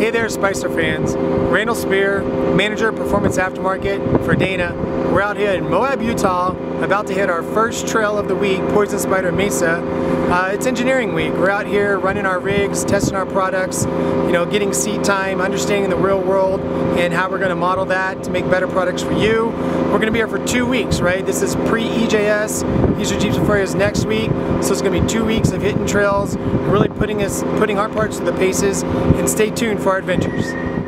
Hey there, Spicer fans. Randall Speir, Manager of Performance Aftermarket for Dana. We're out here in Moab, Utah, about to hit our first trail of the week, Poison Spider Mesa. It's engineering week. We're out here running our rigs, testing our products, getting seat time, understanding the real world, and how we're going to model that to make better products for you. We're going to be here for 2 weeks, right? This is pre-EJS. These are Jeeps and Furriers next week, so it's going to be 2 weeks of hitting trails, really putting our parts to the paces, and stay tuned for our adventures.